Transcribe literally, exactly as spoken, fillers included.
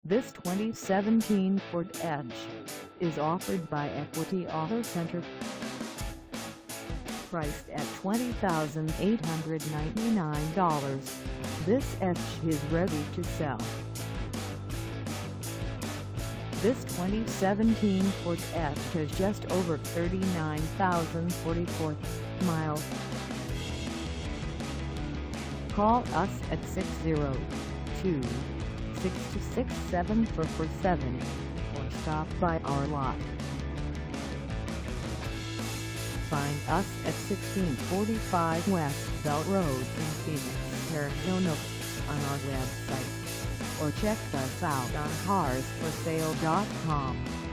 This twenty seventeen Ford Edge is offered by Equity Auto Center. Priced at twenty thousand eight hundred ninety-nine dollars, this Edge is ready to sell. This twenty seventeen Ford Edge has just over thirty-nine thousand forty-four miles. Call us at six zero two, six two six, seven four four seven or stop by our lot. Find us at sixteen forty-five West Bell Road in Phoenix, Arizona on our website, or check us out on cars for sale dot com.